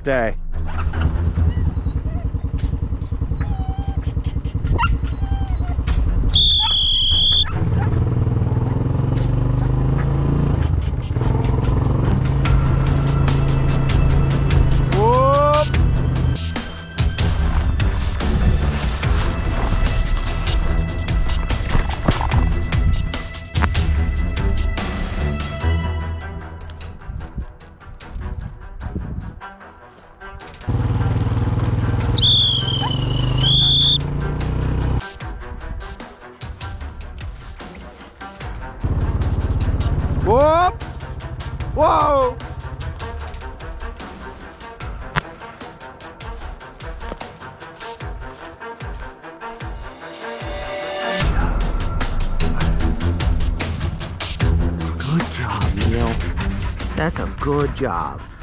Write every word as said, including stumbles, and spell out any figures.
day. Whoop! Whoa! Good job, Neil. That's a good job.